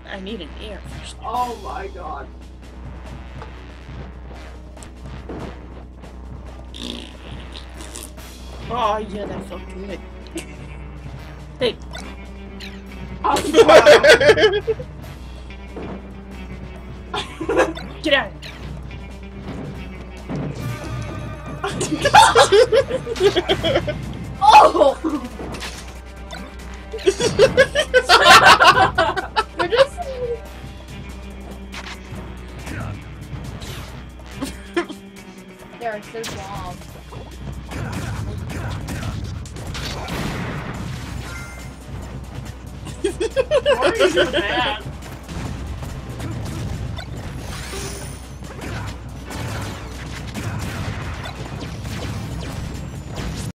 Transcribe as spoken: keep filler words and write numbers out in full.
I need an air freshener. Oh my god. Oh yeah, that felt good. Hey. Oh, Get out! Oh! We're just... They're so long. Why are you so bad?